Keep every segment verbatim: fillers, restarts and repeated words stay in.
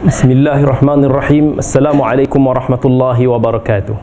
Bismillahirrahmanirrahim. Assalamualaikum warahmatullahi wabarakatuh.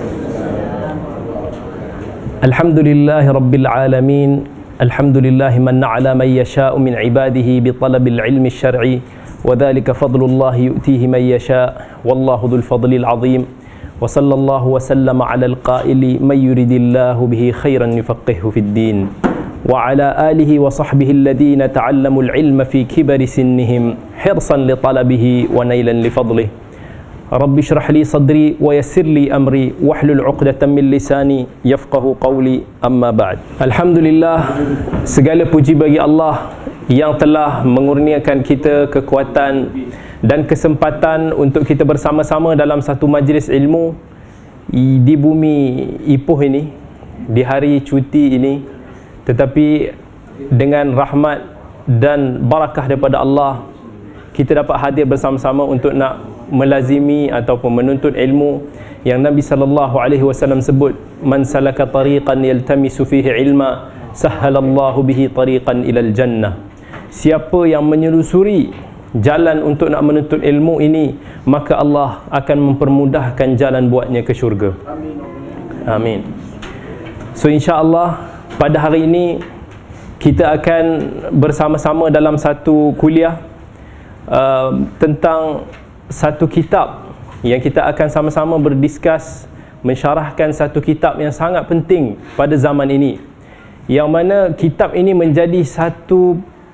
Alhamdulillahi rabbil alamin. Alhamdulillahi manna ala man yasha'u min ibadihi bi talabil ilmi syar'i wa dhalika fadlullahi yu'tihi man yasha' wallahu dhul fadlil azim. Wa sallallahu wa sallama ala al-qaili man yuridillahu bihi khairan yufaqihu fid din. Wa ala alihi wa sahbihi alladhina ta'allamul ilma fi kibari sinnihim hirsan li talabihi wa nailan li fadlih. Rabbi shrah li sadri wa yassir li amri wahlul 'uqdatam min lisani yafqahu qawli, amma ba'd. Alhamdulillah, segala puji bagi Allah yang telah mengurniakan kita kekuatan dan kesempatan untuk kita bersama-sama dalam satu majlis ilmu di bumi Ipoh ini, di hari cuti ini. Tetapi dengan rahmat dan barakah daripada Allah, kita dapat hadir bersama-sama untuk nak melazimi ataupun menuntut ilmu yang Nabi sallallahu alaihi wasallam sebut, man salaka tariqan yaltamisu fihi ilma sahhalallahu bihi tariqan ilal jannah. Siapa yang menyelusuri jalan untuk nak menuntut ilmu ini, maka Allah akan mempermudahkan jalan buatnya ke syurga. Amin. So insya-Allah pada hari ini kita akan bersama-sama dalam satu kuliah uh, tentang satu kitab yang kita akan sama-sama berdiskus, mensyarahkan satu kitab yang sangat penting pada zaman ini, yang mana kitab ini menjadi satu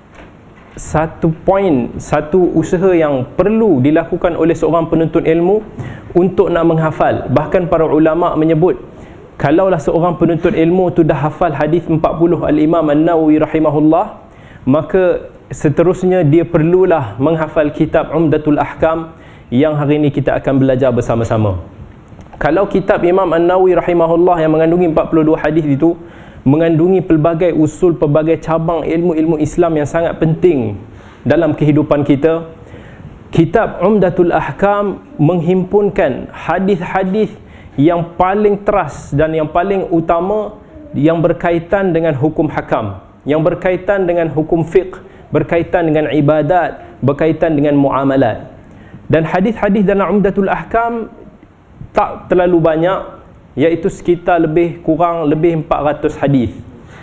satu poin, satu usaha yang perlu dilakukan oleh seorang penuntut ilmu untuk nak menghafal. Bahkan para ulama menyebut, kalaulah seorang penuntut ilmu tu dah hafal hadis empat puluh Al-Imam An-Nawawi rahimahullah, maka seterusnya dia perlulah menghafal kitab Umdatul Ahkam yang hari ini kita akan belajar bersama-sama. Kalau kitab Imam An-Nawawi rahimahullah yang mengandungi empat puluh dua hadis itu mengandungi pelbagai usul, pelbagai cabang ilmu-ilmu Islam yang sangat penting dalam kehidupan kita. Kitab Umdatul Ahkam menghimpunkan hadis-hadis yang paling teras dan yang paling utama yang berkaitan dengan hukum hakam, yang berkaitan dengan hukum fiqh, berkaitan dengan ibadat, berkaitan dengan muamalat. Dan hadis-hadis dalam Umdatul Ahkam tak terlalu banyak, iaitu sekitar lebih kurang lebih empat ratus hadis.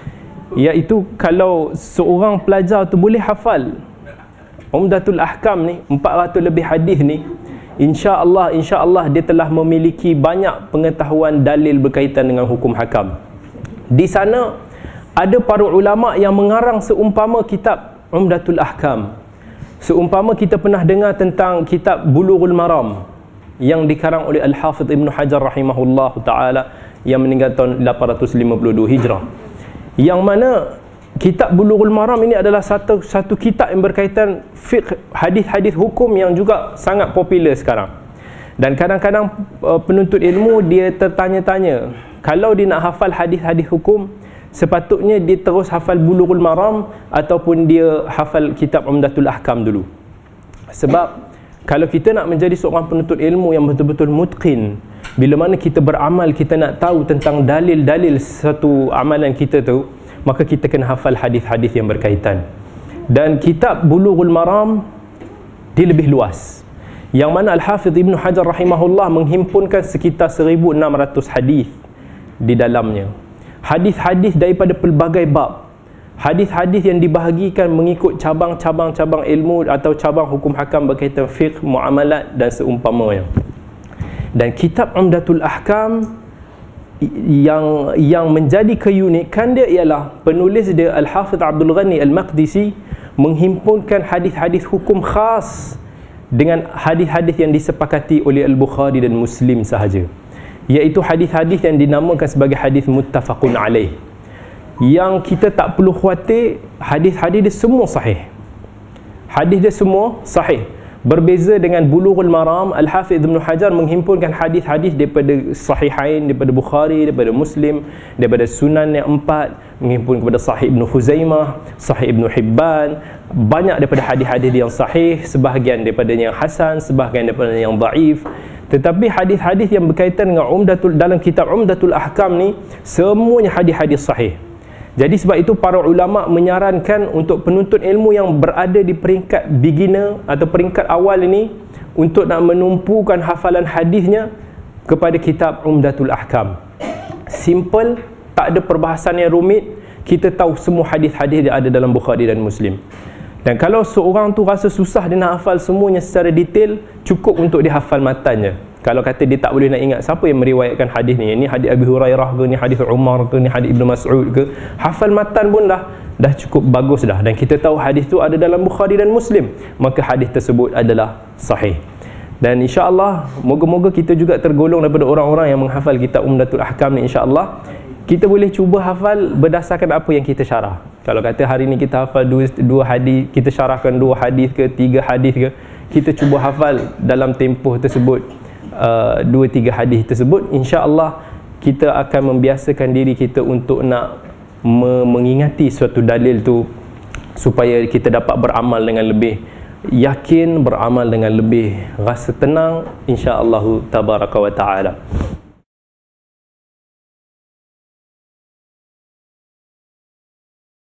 Iaitu kalau seorang pelajar tu boleh hafal Umdatul Ahkam ni, empat ratus lebih hadis ni, insya-Allah insya-Allah dia telah memiliki banyak pengetahuan dalil berkaitan dengan hukum hakam. Di sana ada para ulama yang mengarang seumpama kitab Umdatul Ahkam. Seumpama kita pernah dengar tentang kitab Bulughul Maram yang dikarang oleh Al-Hafidh Ibn Hajar rahimahullah ta'ala, yang meninggal tahun lapan ratus lima puluh dua Hijrah. Yang mana kitab Bulughul Maram ini adalah satu satu kitab yang berkaitan fiqh, hadis-hadis hukum yang juga sangat popular sekarang. Dan kadang-kadang uh, penuntut ilmu dia tertanya-tanya, kalau dia nak hafal hadis-hadis hukum, sepatutnya dia terus hafal Bulughul Maram ataupun dia hafal kitab Umdatul Ahkam dulu. Sebab kalau kita nak menjadi seorang penuntut ilmu yang betul-betul mutqin, bila mana kita beramal, kita nak tahu tentang dalil-dalil satu amalan kita tu, maka kita kena hafal hadis-hadis yang berkaitan. Dan kitab Bulughul Maram dia lebih luas, yang mana Al-Hafidh Ibn Hajar rahimahullah menghimpunkan sekitar seribu enam ratus hadis di dalamnya. Hadis-hadis daripada pelbagai bab, hadis-hadis yang dibahagikan mengikut cabang-cabang cabang ilmu atau cabang hukum hakam berkaitan fiqh, muamalat dan seumpamanya. Dan kitab Umdatul Ahkam yang yang menjadi keunikan dia ialah penulis dia Al-Hafidh Abdul Ghani Al-Maqdisi menghimpunkan hadis-hadis hukum khas dengan hadis-hadis yang disepakati oleh Al-Bukhari dan Muslim sahaja, iaitu hadis-hadis yang dinamakan sebagai hadis muttafaqun alaih, yang kita tak perlu khawatir, hadis-hadis dia semua sahih. Hadis dia semua sahih. Berbeza dengan Bulughul Maram, Al-Hafidh Ibn Hajar menghimpunkan hadis-hadis daripada Sahihain, daripada Bukhari, daripada Muslim, daripada Sunan yang empat, menghimpun kepada Sahih Ibn Khuzaimah, Sahih Ibn Hibban, banyak daripada hadis-hadis yang sahih, sebahagian daripada yang hasan, sebahagian daripada yang dhaif. Tetapi hadis-hadis yang berkaitan dengan Umdatul, dalam kitab Umdatul Ahkam ni, semuanya hadis-hadis sahih. Jadi sebab itu para ulama menyarankan untuk penuntut ilmu yang berada di peringkat beginner atau peringkat awal ini untuk nak menumpukan hafalan hadisnya kepada kitab Umdatul Ahkam. Simple, tak ada perbahasan yang rumit, kita tahu semua hadis-hadis dia ada dalam Bukhari dan Muslim. Dan kalau seorang tu rasa susah dia nak hafal semuanya secara detail, cukup untuk dia hafal matannya. Kalau kata dia tak boleh nak ingat siapa yang meriwayatkan hadis ni, ni hadis Abi Hurairah ke, ni hadis Umar ke, ni hadis Ibnu Mas'ud ke, hafal matan pun dah dah cukup bagus dah. Dan kita tahu hadis tu ada dalam Bukhari dan Muslim, maka hadis tersebut adalah sahih. Dan insya-Allah moga-moga kita juga tergolong daripada orang-orang yang menghafal kitab Umdatul Ahkam ni. Insya-Allah kita boleh cuba hafal berdasarkan apa yang kita syarah. Kalau kata hari ni kita hafal dua, dua hadis, kita syarahkan dua hadis ke tiga hadis ke, kita cuba hafal dalam tempoh tersebut Uh, dua tiga hadis tersebut, insya-Allah kita akan membiasakan diri kita untuk nak me mengingati suatu dalil tu supaya kita dapat beramal dengan lebih yakin, beramal dengan lebih rasa tenang, insya-Allah tabaraka wa taala.